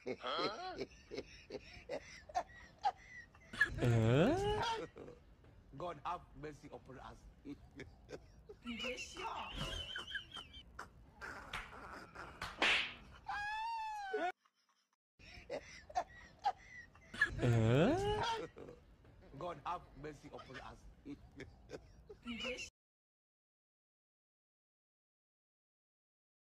God have mercy upon us. 你别笑。 God have mercy upon us. 你别笑。